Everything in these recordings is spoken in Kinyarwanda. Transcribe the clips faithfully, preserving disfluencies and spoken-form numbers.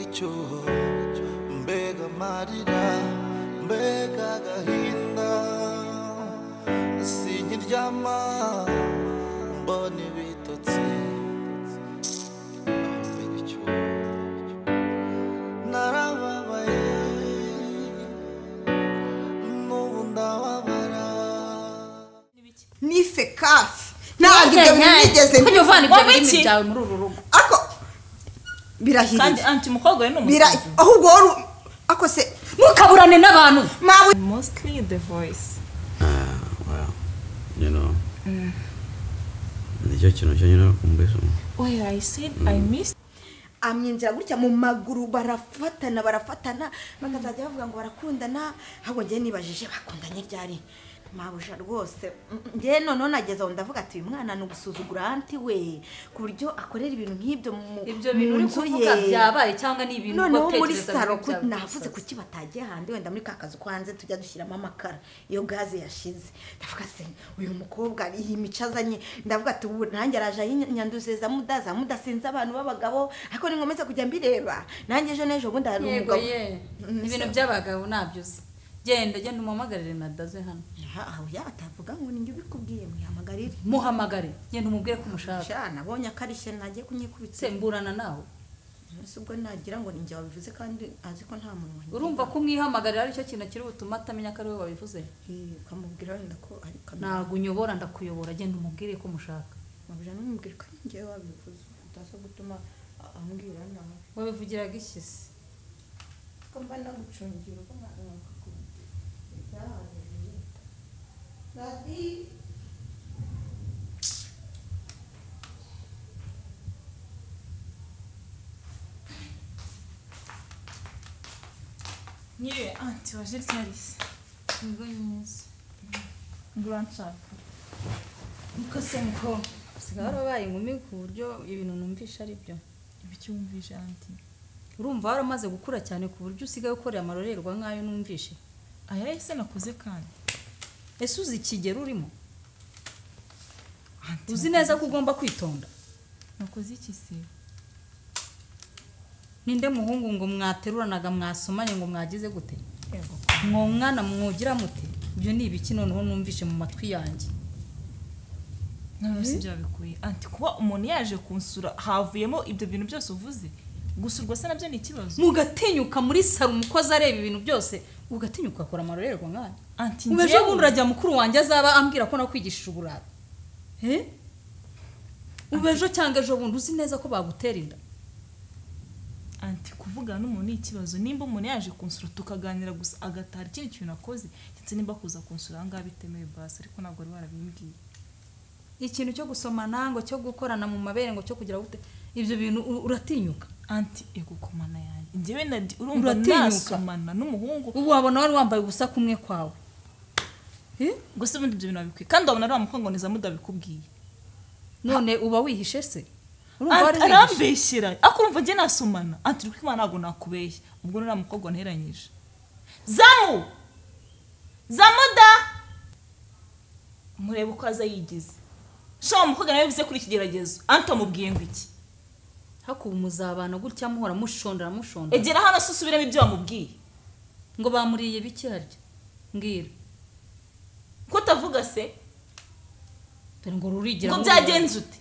icyuho mbega amarira mbega agahinda sinkiryama mbona ibitotsi mbega icyuho narababaye n'ubu ndababara nife kafi ntabwo ibyo bintu nigeze kujya uvana ibyo bintu byawe muri uru rugo ako birahiriye kandi anti mukobwa we n'umusazi ahubwo ako se mukaburane n'abantu mostly the voice ah well you know mm. Nicyo kintu cyo nyine kumbeso where I said mm. I missed amyinjira gutya mu maguru barafatana barafatana bakazajya bavuga ngo barakundana ahubwo ngiye nibajije bakundanye ryari mabusha rwose ngiye none nageza aho ndavuga ati uyu mwana n'ugusuzugura anti we ku buryo akorera ibintu nk'ibyo mu ibyo bintu uri kuvuga byabaye cyangwa ni ibintu none muri saro navuze kuki batagiye handi wenda muri kakazu kwanze tujya dushyiramo amakara iyo gaze yashize ndavuga se uyu mukobwa iyi micazanye ndavuga ati ubu nanjye araje yinyanduzeza mudaza mudasinze abantu babagabo ariko ni ngomeza kujya mbireba nanjye ejo nejo bundi hari umugabo ibintu by'abagabo nabyuze genda genda umamagarire nadaze hano aho yatavuga ngo ninjye ubikubwiye mwihamagarire muhamagare genda umubwire ko umushaka cyana nabonye akarishe nagiye kunyikubitse semburana nawe subwo nagira ngo ninjye wabivuze kandi azi ko nta muntu wanjye urumva ko mwihamagarira ari cyo kintu kiri butuma atamenya ko ari we wabivuze ukamubwira wenda ko ari kamera ntabwo unyobora ndakuyobora genda umubwire ko umushaka mabuje n'umubwire ko ninjye wabivuze utaza gutuma ambwira nawe wabivugiraga ishyise ko mba nagucungira uko mwana Daddy Nyiri anti waje ryarisi ngo nyiza grandchild uko se mko sigara babaye inkumi ku buryo ibintu numvisha ari byo ibicyumvisha anti urumva waramaze gukura cyane ku buryo usigaye ukorera amarorerwa nkayo numvishe aya ese nakoze kandi ese uzi ikigero urimo uzi neza ko ugomba kwitonda nakoze iki se ninde muhungu ngo mwateruranaga mwasomanye ngo mwagize gute mwo mwana mwugira mute ibyo ni ibiki noneho numvishe mu matwi yanjye none se byabikuye anti kuba umuntu yaje kunsura havuyemo ibyo bintu byose uvuze gusurwa se nabyo ni ikibazo mugatinyuka muri saro umukozi areba ibintu byose ugatinyuka akora amarorerwa nk'aya anti ubeje bundi urajya mukuru wanjye azaba ambwira ko nakwigishije uburara eh ubejo cyangwa ejo bundi uzi neza ko bagutera inda anti kuvuga n'umuntu ni ikibazo nimba umuntu yaje kunsura tukaganira gusa agatara ikindi kintu nakoze ndetse nimba kuza kunsura ngaha bitemewe basi ariko ntabwo ari warabimbwiye ikintu cyo gusomana ngo cyo gukorana mu mabere ngo cyo kugira gute ibyo bintu uratinyuka anti egukomana yanjye njyewe nadi urumva nasomana n'umuhungu ubu wabona wari wambaye ubusa kumwe kwawe eh gusa ibindi ibyo bintu babikwiye kandi wabona ari amukongoniza mudabikubwiye none uba wihishe se urumva wari arambeshyira akurumva njye nasomana anti uri kwimana ntabwo nakubeshya ubwo nari amukobwa nteranyije zamu zamuda murebe uko aza yigize sho umukobwa nawe bivuze kuri ikigeragezo anti amubwiye ngo iki hakuba umuzabana gutya muhora mushondera mushondera egera hano se usubiremo ibyo wamubwiye ngo bamuriye biki harya mbwira ko utavuga se dore ngo rurigira ngo byagenze ute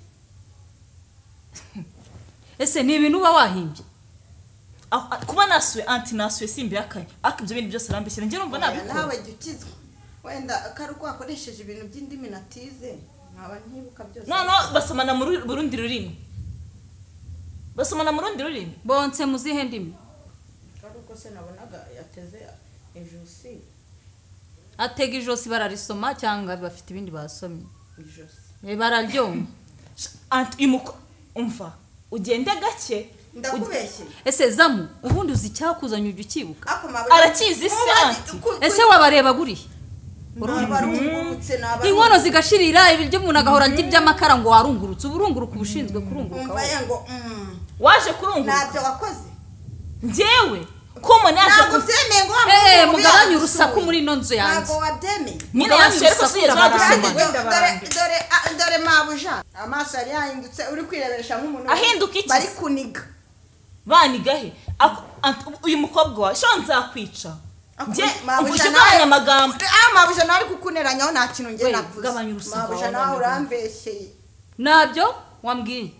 ese ni ibintu uba wahimbye kuba nasuye anti nasuye simbi yakanye ariko ibyo bintu byose arambeshyira njye numva nabikora nawe gukizwa wenda akari uko wakoresheje ibintu by'indimi natize nkaba ntibuka byose no no basomana mu Burundi rurimi basomana mu rundi rurimi bonse muzihe ndimi kandi uko se nabonaga yateze ejosi atega ijosi bararisoma cyangwa bafite ibindi basomye ijosi eh bararyoma anti imuko umva ugende gake ndakubeshye ese zamu ubundi uzi cyakuzanye ujye ukibuka arakizi se anti ese wabareba guriye barungurutse naba inkono zigashirira ibiryo umuntu agahora arya iby'amakara ngo warungurutse uburunguruka ubushinzwe kurunguruka umva ngo waje kurunguruka nabyo wakoze njyewe ko umuntu yaje kubyemeye ngo eh mugabanye urusaku muri ino nzu yanjye ntabwo wabyemeye nyine yashere ko siye zadusoma dore dore dore mabuja amaso yari yahindutse uri kwirebesha nk'umuntu ahinduka iki bari kuniga banigahe uyu mukobwa wa sho nzakwica nje Mabuja ufite nawe- amagambo Ah, mabuja nawe ari kukuneranyaho nta kintu nge We, navuze gabanya urusaku mabuja wawe, nawe ndabona. urambeshye nabyo wambwiye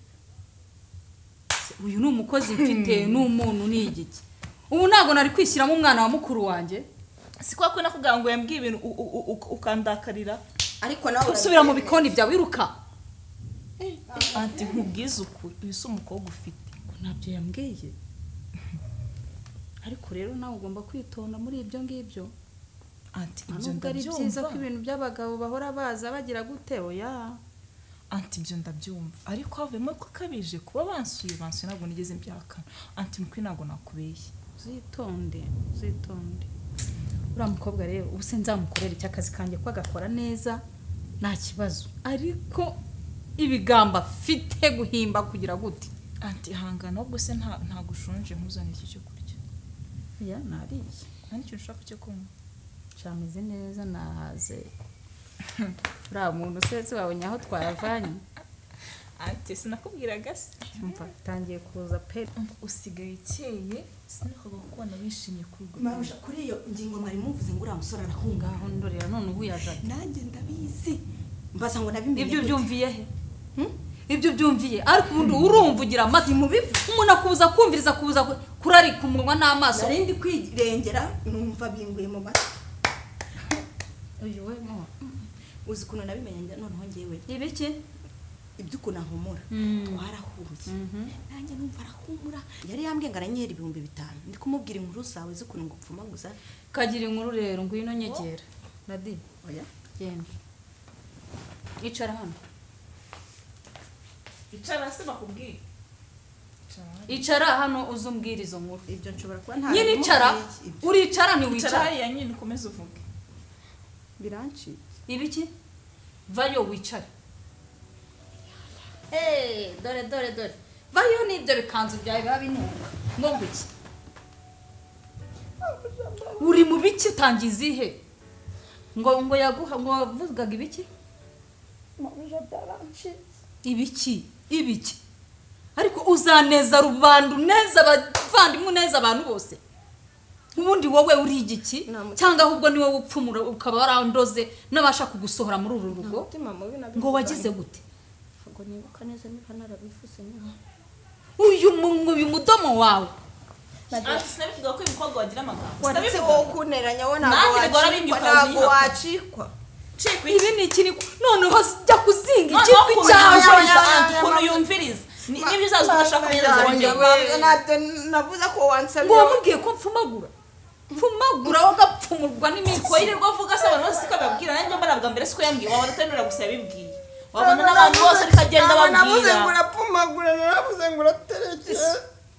uyu ni umukozi mfite n'umuntu ni igiki ubu ntabwo nari kwishyiramo umwana wa mukuru wanjye si kwa ko nakubwira ngo yambwiye ibintu u- u- u- ukandakarira ariko nawe usubira mu bikoni byawe wiruka anti nkubwize ukuri uyu si umukobwa ufite ntabyo yambwiye ariko rero nawe ugomba kwitonda muri ibyo ngibyo anti ibyo nubwo ari byiza ko ndabyumva ibintu by'abagabo bahora baza bagira gute oya anti ibyo ndabyumva ariko havemo ko akabije kuba bansuye bansuye ntabwo nigeze mbyakana anti mukwi ntabwo nakubeshye uzitonde uzitonde uriya mukobwa rero ubu se nzamukorera icyo akazi kanjye ko agakora neza nta kibazo ariko ibigambo afite guhimba kugira gute anti hangana ahubwo se nta ntabwo ushonje nkuzanire iki cyo kurya ya nariye nta n'ikintu ushaka cyo kunywa cameze neza nahaze uriya muntu se wabonye aho twayavanye anti sinakubwiraga se umva tangiye kuza pe usigaye ukeye sinakaga kubona wishimye kuri urwo mabuja kuri iyo ngingo mwari muvuze ngo uriya musore arahunga ngaho ndorera none ubu yaje nanjye ndabizi mbaza ngo nabimenye ibyo gute? byumviye he ibyo byumviye ariko ubundi urumva ugira amatwi mubivu umuntu akubuza kumviriza kubuza kurarika umunwa n'amaso nari ndi kwirengera numva binguye mu matwi uyu we mo uzi ukuntu nabimenye njye noneho ngewe ibiki iby'ukuntu ahumura Mm. twarahuye Mhm. nanjye numva arahumura yari yambwiye ngo aranyera ibihumbi bitanu ndi kumubwira inkuru zawe z'ukuntu ngo upfuma gusa kagira inkuru rero ngwino nyegera nadi oya genda icara hano icara se bakubwiye icara hano uzumbwira izo nkuru ibyo nshobora kuba nta nyine icara uricara icara ntiwicara hariya nyine ukomeze uvuge birancitse ibiki vayo wicare Eh, dore dore dore vayo n'ibyo bikanzu byawe biba binuka ngo ngwiki uri mu biki utangiye izihe ngo ngo yaguha ngo wavugaga ibiki mabuja byarancitse ibiki ibiki ariko uzaneza rubanda uneza abavandimwe uneza abantu bose ubundi wowe uri igiki Nta- cyangwa ahubwo ni wowe upfumura ukaba warandoze n'abasha kugusohora muri uru rugo umutima mubi ngo wagize gute ntabwo nibuka neza niba narabivuze nyuma uyu mu- uyu mudomo wawe anti sinabivuga ko uyu mukobwa wagira amagambo waretse sinabivuga wowe kuneranya wowe Nanjye ntabwo nibwo wacikwa narabinyuka ntabwo zihaka. wacikwa cika ibi ni ikiri noneho jya kuzinga noneho ikipe ukuntu cyawe yumviriza yawe, anti yawe, ukuntu yawe. yumviriza Ni- nibyo uzaza udashaka kunyereza Ntabwo wongera nabyo navuze ko wansabye ngo wamubwiye ko mfumagura mfumagura wowe ugapfumurwa n'iminsi ko yirirwa avuga se abantu bose ko babwira nanjye mbaravuga mbere siko yambwiye wabona utanura gusa yabibwiye wabona n'abantu bose ariko agenda Ntabwo navuze babwira ngo urapfumagura naravuze ngo uraterekeye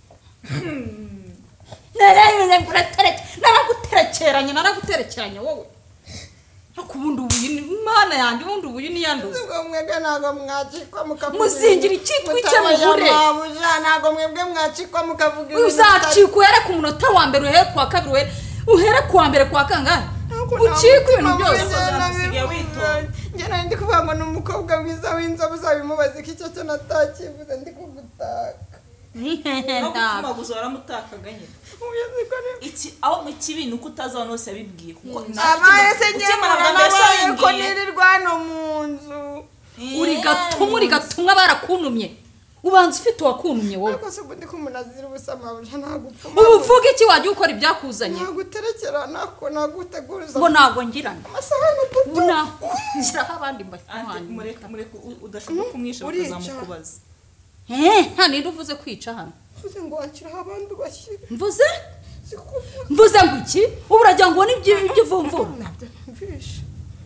narabivuze ngo uratereke naraguterekeranye naraguterekeranye wowe ariko ubundi ubuyi ni imana yanjye ubundi ubuyi niyanduza ubwo mwebwe ntabwo mwacikwa mukavuga muzingira icyitwa icy'amugure mabuja ntabwo mwebwe mwacikwa mukavuga ibintu uzacika uhere ku munota wa mbere uhere ku wa kabiri uhere uhere ku wa mbere ku wa kangahe ucika ibintu byose usigaye witonda. njye nari ndi kuvuga ngo ni umukobwa mwiza w'inzobe uzabimubaze ko icyo cyo natakivuze ndi kugutaka no gupfumaguza waramutakaga nyine ubuyobozi ko ni iki aho mu kibi ni uko utazi abantu bose yabibwiye kuko abaye se njye ukimara bwa mbona mbere se nabaye ko wabimbwiye nirirwa hano mu nzu uri gatumwa uri gatumwa barakunumye ubanza ufite uwakunumye wowe ariko se ubundi ko umuntu azira ubusa mabuja ntagupfuma ubu uvuga iki wajya ukora ibyakuzanye naguterekerana ko naguteguriza ngo ntabwo ngirana amasahani atatu ubu nashyiraho abandi anti mbahanye mureke mureke u- udashobora kumwisha Urica. bakazamukubaza nta ninde uvuze kwica hano uvuze ngo wakiraho abandi ubashyire mvuze sikuvuze mvuze ngo iki ubu uragira ngo ubone ibyo ibyo uvumvura ntabyo numvishe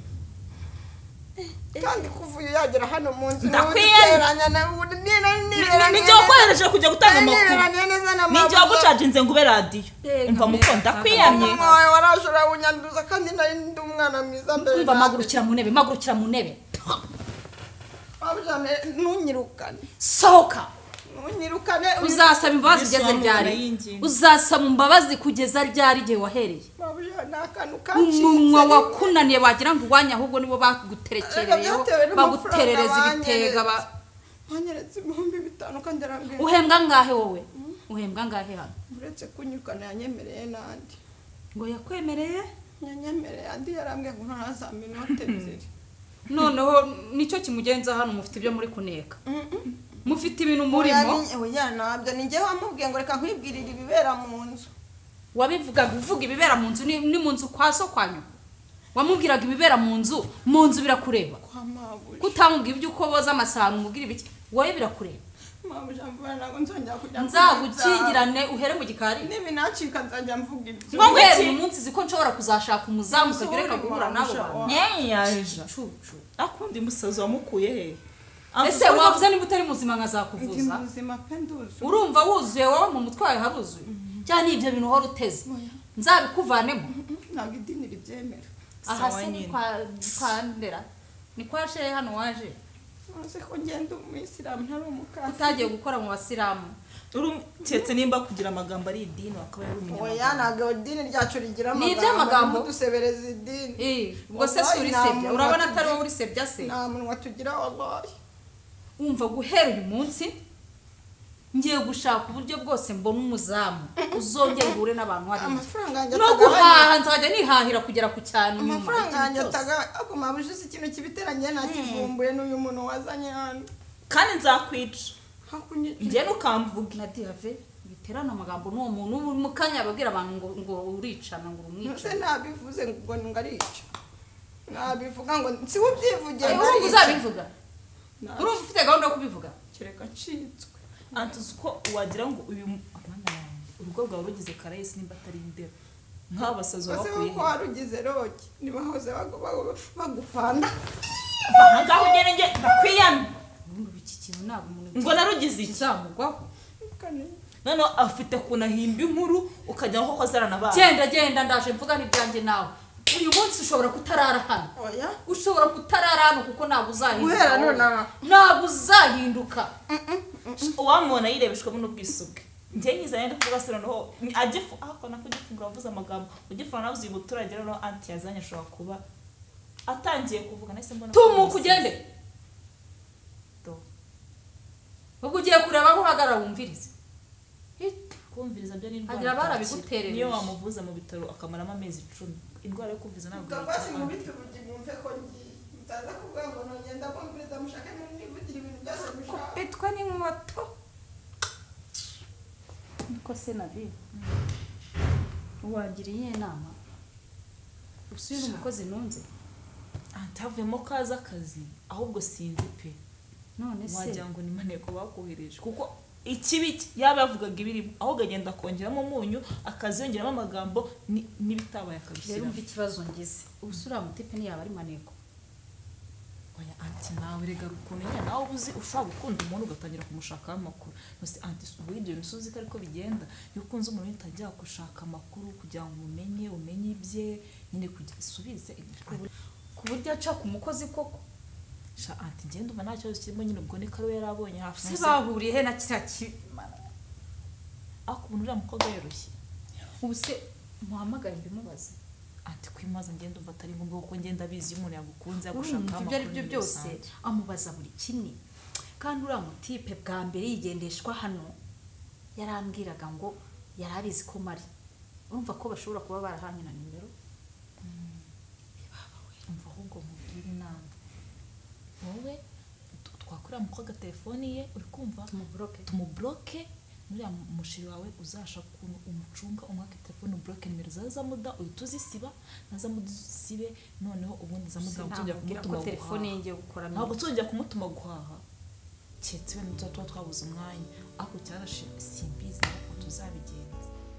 kandi kuva uyu yagera hano mu nzu Ndakwiyamye. nijya wakohereje kujya gutanga amakuru niberaniye neza na nijya wagucaginze ngo ube radiyo Eh, umva muko nkamera- ndakwiyamye mama wawe warashora unyanduza kandi nari ndi umwana mwiza mbere umva magurukira mu ntebe magurukira mu ntebe wabujane ntunyirukane sohoka ntunyirukane uzasaba imbabazi ugeze Yesu ryari wamubona uzasaba imbabazi kugeza ryari igihe wahereye wabujane akantu umunwa kacitse wakunaniye wagira ngo uwanya ahubwo nibo baguterekereyeho Ariko byatewe n'amafaranga baguterereza ibitega ba- banyeretse ibihumbi bitanu kandi arambwira uhembwa ngahe wowe uhembwa ngahe hano uretse kunyukana yanyemereye n'andi ngo yakwemereye yanyemereye andi yarambwiye ngo ntaza minota ebyiri noneho nicyo kimugenza hano mufite ibyo muri kuneka mufite ibintu murimo oya nabyo ni njye wamubwiye ngo reka nkwibwirire ibibera mu nzu wabivugaga uvuga ibibera mu nzu ni mu nzu kwa so kwa nyoko wamubwiraga ibibera mu nzu mu nzu birakureba kwa mabuja kutamubwira ibyo uko boza amasahani umubwira ibiki wowe birakureba mabuja mvana ntabwo nzongera kujya nzagukingirane uhere mu gikari nibi nacika nzajya mvuga ibyo ngo ngere uyu munsi ziko nshobora kuzashaka umuzamu ukagira reka guhura n'abo bantu nyeyaje cucu akundi musazi wamukuye he ese wavuze niba utari muzima nkazakuvuza ubuzima pe nduzu urumva wuzuye wowe mu mutwe wawe haruzuye cyane ibyo bintu uhora uteze nzabikuvanemo ntabwo idini ribyemera aha se ni kwa kwa ndera ni kwa shehe hano waje maze ko ngenda umuyisilamu ntari umukasi utagiye gukora mu basilamu urumetse nimba kugira amagambo ari idini wakaba yari oya umunyamagambo ntabwo idini ryacu rigira Ni amagambo iby'amagambo? dusebereza idini eh ubwo se suri sebya urabona atari wowe uri sebya se nta munwa tugira wallahi umva guhera uyu munsi ngiye gushaka uburyo bwose mbona umuzamu uzongera uhure n'abantu hari amafaranga yanjye no guhaha nzajya nihahira kugera ku cyane nyuma amafaranga yanjye ikintu cyose. ataga ako mabuje si ikintu kibiteranye nakivumbuye n'uyu muntu wazanye hano kandi nzakwica hakunyica njye nukamvuge na diave biterana amagambo n'uwo muntu ubu mu kanya ababwira abantu ngo ngo uricana ngo se umwica nabivuze ngo ngo arica nabivuga ngo si we ubyivugiye ayo ngo urumva arica. uzabivuga Nta- urumva ufite gahunda yo kubivuga kereka ncitswe antuzi ko wagira ngo uyu abana yanjye urugo rwawe rugize karayesi nimba atari indero nk'abasazi ese wabakuye ko warugize rogi nibahoze bagu- bagu- bagupanda ahangaha ugere njye ndakwiyana urumva iki kintu ntabwo umuntu ngo narugize iki kizamugwaho kane noneho afite ukuntu ahimba inkuru ukajya aho kozarana abana genda genda ndaje mvuga n'ibyanjye nawe uyu munsi ushobora kutarara hano oya ushobora kutarara hano kuko ntabwo uzahinduka guhera wowe. none aha ntabwo uzahinduka uwamubona yirebeshwamo n'ubwiso bwe njye nyiza yenda kuvuga se noneho agifu ako nako ugifungura wavuze amagambo ugifungura nawe uzi umuturage noneho anti yazanye ashobora kuba atangiye kuvuga nahise mbona tumuka ugende Do. ubwo ugiye kureba aho uhagarara wumvirize kumviriza byo ni indwara Agira abana itakira. biguterereje. niyo wamuvuza mu bitaro akamaramo amezi icumi indwara yo kumviriza ntabwo Gabasi yitwa mu anti. bitwe bugi bumve ko ngiye mutaza kuvuga ngo nogenda bumviriza mushake nivugira ibintu byose mushaka bitwa n'inkoto niko se nabi wagiriye inama usuye n'umukozi nunze anti havuyemo kaza akazi ahubwo sinzi pe none se wagira ngo ni maneko bakohereje kuko ikibi cye yaba yavugaga ibirimo ahubwo agenda akongeramo umunyu akaziyongeramo amagambo ni- n'ibitabaye rero akabishyiramo umva ikibazo ngize ubusura mutipe ntiyaba ari maneko oya anti nawe rega ukuntu nyine nawe uzi ushobora gukunda umuntu ugatangira kumushakaho amakuru nose anti ubu ibyo bintu uzi ko ariko bigenda iyo ukunze umuntu uhita ajya gushaka amakuru kugira ngo umenye umenye ibye nyine kugira isubize ku buryo aca ku mukozi koko sha anti ngenda umva nta kibazo kirimo nyine ubwo ni karo yari abonye hafi se nahise- bahuriye he na kiriya kimara ariko umuntu uriya mukobwa yoroshye ubu se muhamagare mbimubaze anti kwimaza ngenda umva atari ngombwa kuko ngenda abizi iyo umuntu yagukunze yagushakaho urumva ibyo ari byo muri byose rusange. amubaza buri kimwe kandi uriya mutipe bwa mbere yigendeshwa hano yarambwiraga ngo yari abizi ko mari urumva ko bashobora kuba barahanye na nimero umva ahubwo mubwire inama wowe tu- twakorera mukobwa telefoni ye uri kumva tumuburoke tumuburoke nuriya mushiri wawe uzashaka ukuntu umucunga umwaka telefone uburoke nimero za zamuda uhita uzisiba na zamuda uzisibe noneho ubundi zamuda tujya sinamubwira ko kumutuma telefone ye guhaha ngiye gukora ntabwo tujya kumutuma guhaha keretse wenda tuba tuba twabuze umwanya ariko cyarashe simbizi ntabwo tuzabigenza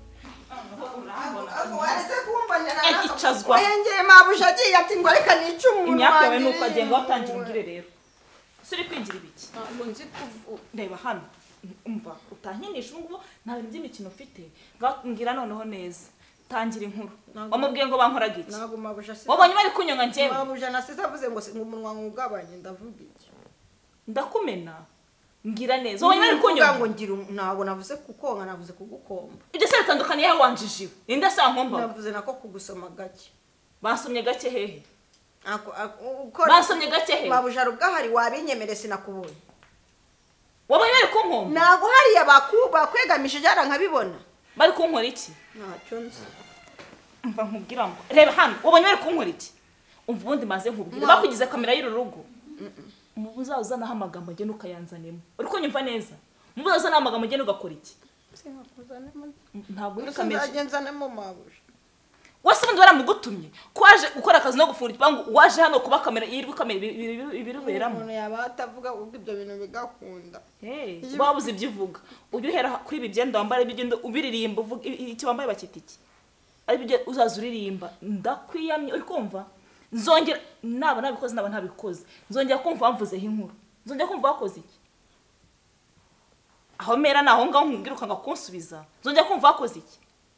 warese kumbonera Eh, icazwa. yengeye mabuje agiye ati ngo reka nice umuntu imyaka yawe wanjye. ni uko agenga watangira umbwire rero si uri kwigira ibiki ntabwo nzi kuvuga reba hano umva utankinisha ubu ngubu nta bintu by'imikino ufite ngaho mbwira noneho neza tangira inkuru Ntabwo- wamubwiye ngo bankoraga iki ntabwo mabuje asize wabonye bari kunyonga njyewe mabuje nasize avuze ngo ngo umunwa ngugabanye ndavuga iki ndakumena mbwira neza wabonye bari Kuvuga kunyonga ngo ngira um- ntabwo navuze kukonka navuze kugukomba ibyo se bitandukaniye he wanjijiwe ninde asa nkomba navuze nako kugusoma gake basomye gake hehe Ako- ako- ukora basomye gake hehe mabuje ari ubwahari wabinyemereye sinakubonye wabonye bari kunkubita kumpomba ntabwo hariya bakwegamishije hariya nkabibona bari kunkora iki ntacyo nzi mva nkubwira ngo reba hano wabonye bari kunkora iki umva ubundi maze nkubwira bakugize kamera y'uru rugo mu buzazanaho amagambo agenda ukayanzanemo uri kunyumva neza mu buzazanaho amagambo agenda ugakora iki ntabwo uri kamera nzanemo mabuja wase ubundi waramugutumye ko waje gukora akazi no gufura igipangu waje hano kuba kamera yirwa kamera ibiruberamo umuntu yaba atavuga ubwo ibyo bintu bigakunda wabuze ibyo uvuga ujye uhera kuri ibi byenda wambaye ibigenda ubiririmba uvuga iki wambaye bakita iki ari byo uzaza uririmba ndakwiyamye uri kumva nzongera naba nabikoze naba ntabikoze nzongera kumva wamvuzeho inkuru nzongera kumva wakoze iki aho mera naho ngaho nkubwira ukanga kunsubiza nzongera kumva wakoze iki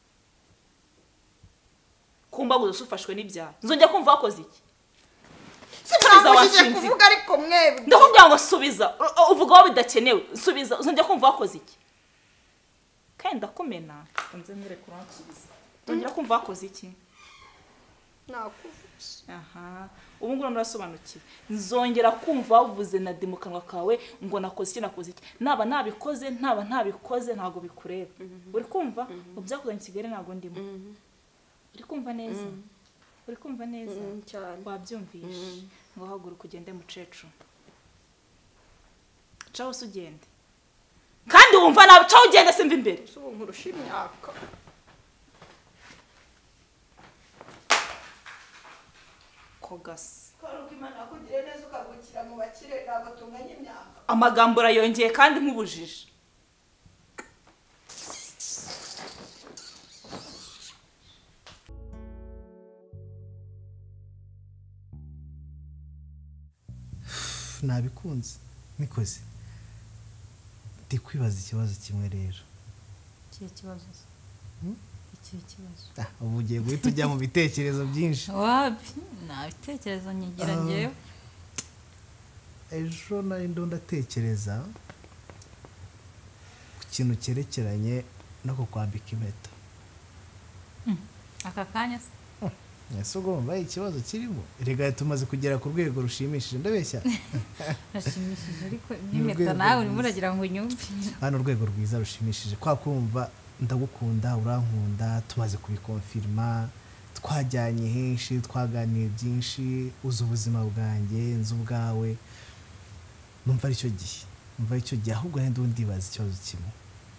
kumba guzo ufashwe n'ibyaha nzongera kumva wakoze iki sinabujije kuvuga ariko mwebwe ndakubwira ngo subiza uvuga aho bidakenewe subiza nzongera kumva wakoze iki kandi ndakumena nze mwere kuransubiza nzongera kumva wakoze iki nakuvuze aha ubu ngubu narasobanukiwe nzongera kumva wavuze na di mu kanwa kawe ngo nakoze iki nakoze iki naba ntabikoze ntaba ntabikoze ntago bikureba uri kumva ubyakozanye Kigali ntago ndimo uri kumva neza uri kumva neza wabyumvishe ngo haguruka ugende mucecu caho se ugende kandi wumva nawe caho ugende simva imbere ubu nkurusha imyaka kogasi karuka imana akugire neza ukagukira mu bakire ntabwo tunganya imyaka amagambo urayongeye kandi nk'ubujije nabikunze nikoze ndi kwibaza ikibazo kimwe rero ikihe kibazo ikihe kibazo ubu ugiye guhita ujya mu bitekerezo byinshi wapi nta bitekerezo nyigira ngewe ejo nari ndo ndatekereza ku kintu cyerekeranye no kukwambika impeta aka kanya se ese ubwo wumva ikibazo kirimo rega tumaze kugera ku rwego rushimishije ndabeshya rashimishije ariko n'impeta nawe urimo uragira ngo unyumve hano urwego rwiza rushimishije kwa kumva ndagukunda urankunda tumaze kubikonfirma twajyanye henshi twaganiye byinshi uzi ubuzima bwanjye nzi ubwawe numva aricyo gihe numva aricyo gihe ahubwo nende ndibaza ikibazo kimwe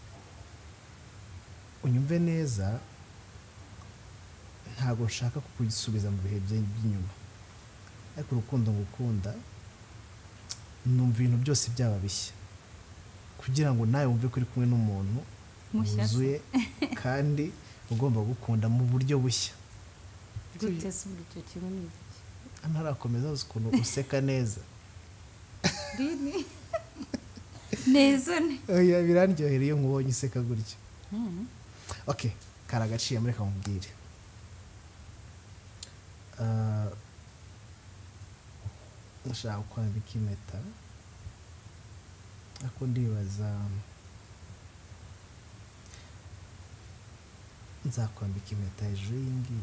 unyumve neza ntabwo nshaka kukugisubiza mu bihe by'inyuma ariko urukundo ngukunda numva ibintu byose byaba bishya kugira ngo nawe wumve ko uri kumwe n'umuntu wuzuye kandi ugomba gukunda mu buryo bushya guteza uburyo kimwe n'iki ntarakomeza uzi ukuntu useka neza rini neza ne oya birandyohera iyo nkubonye useka gutyo okay karagaciye muri kamubwire Uh, nashaka kwambika impeta ariko ndibaza nzakwambika impeta hejuru y'ingiyi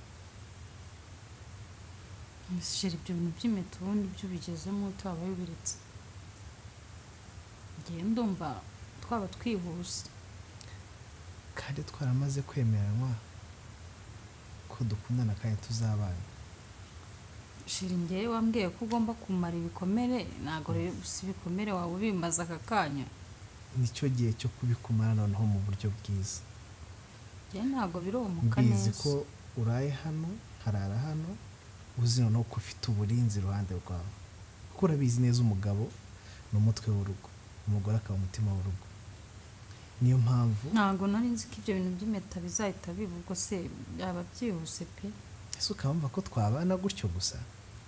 shira ibyo bintu by'impeta ubundi byo bigezemo twaba bibiritse ngiye ndumva twaba twihuse kandi twaramaze kwemeranwa ko dukundana kandi tuzabana shira ngewe wambwiye ko ugomba kumara ibikomere ntabwo rero si ibikomere waba ubimbaza aka kanya nicyo gihe cyo kubikumara noneho mu buryo bwiza njye ntabwo biromuka neza mbizi ko uraye hano harara hano uzi noneho ko ufite uburinzi iruhande rwawe kuko urabizi neza umugabo ni umutwe w'urugo umugore akaba umutima w'urugo niyo mpamvu ntabwo nari nzi ko ibyo bintu by'impeta bizahita biba ubwo se byaba byihuse pe ese ukabumva ko twabana gutyo gusa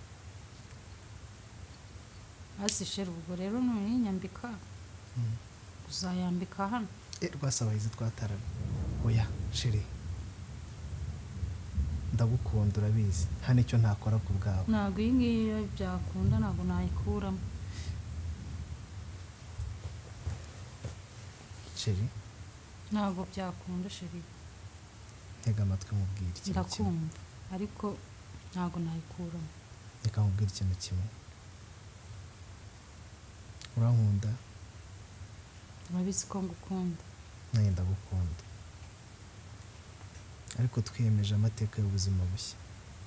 hasi sheri ubwo rero none inyambika uzayambika hano rwasabahizi twatarana oya sheri ndagukunda urabizi nta n'icyo ntakora ku bwawe ntabwo iyi ngiyi byakunda ntabwo nayikuramo sheri ntabwo byakunda sheri ntega amatwi mubwire ikintu kimwe ndakumva ariko ntabwo nayikuramo reka mubwire ikintu kimwe urankunda urabizi ko ngukunda nanjye ndagukunda ariko twiyemeje amateka y'ubuzima bushya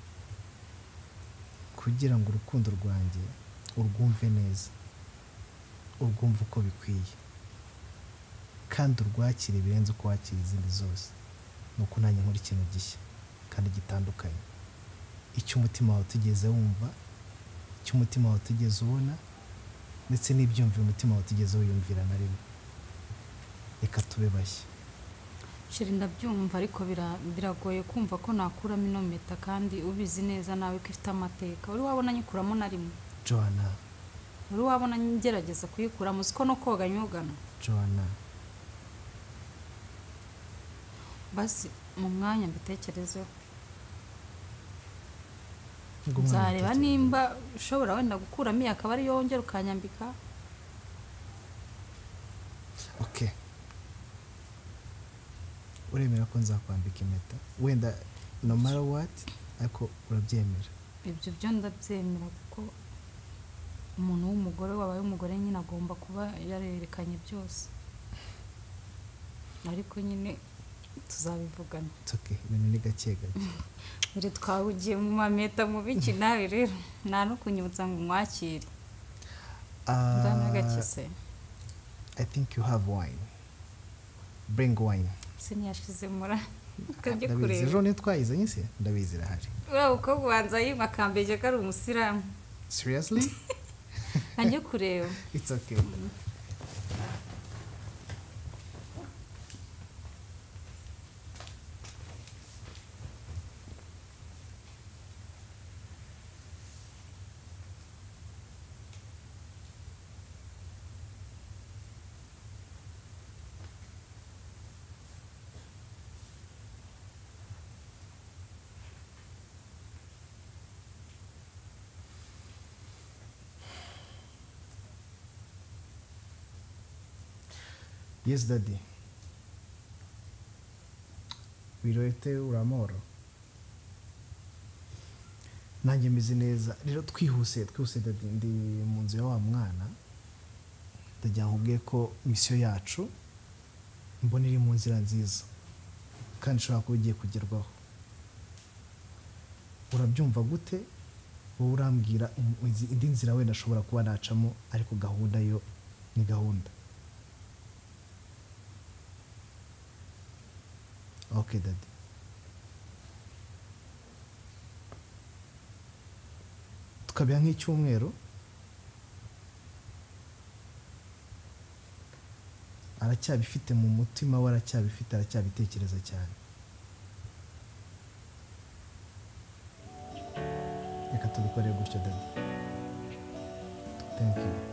kugira ngo urukundo rwanjye urwumve neza urwumve uko bikwiye kandi urwakire birenze uko wakira izindi zose nuko nanjye nkora ikintu gishya kandi gitandukanye icyo umutima wawe utigeze wumva icyo umutima wawe utigeze ubona ndetse n'ibyumviro umutima wawe utigeze wiyumvira na rimwe reka tube bashya sheri ndabyumva ariko biragoye kumva ko nakuramo ino mpeta kandi ubizi neza nawe ko ifite amateka uri wabona nyikuramo na rimwe Joanna uri wabona ngerageza kuyikuramo uzi ko no koga nyogana Joanna basi mu mwanya mbitekerezeho nzareba nimba ushobora wenda gukuramo iyi akaba ari yongera ukanyambika okay uremera ko nzakwambika impeta wenda no matter what ariko urabyemera ibyo byo ndabyemera kuko umuntu w'umugore wabaye umugore nyine agomba kuba yarerekanye byose ariko nyine tuzabivugana it's okay ibintu ni gake gake uri twawugiye mu mameta mu biki nawe rero nta no kunyutsa ngo umwakire ndana gakise I think you have wine bring wine siniyashize mura kajye ndabizi kureba ejo ni twayizanye se ndabizi irahari wewe uko kubanza yima kambeje ko ari umusiramu seriously kajye kureba it's okay Yes, daddy. Wiroete uramoro. Nanjye meze neza. Rero twihuse, twihuse daddy ndi mu nzu ya wa mwana. Ndajya nkubwiye ko mission yacu mbona iri mu nzira nziza. Kandi ushobora kuba ugiye kugerwaho. Urabyumva gute? Wowe urambwira indi nzira wenda ashobora kuba nacamo ariko gahunda yo ni gahunda. Okay, daddy. Tukabya nk'icyumweru. Aracyabifite mu mutima we, aracyabifite, aracyabitekereza cyane. Reka tubikore gutyo, daddy. Thank you.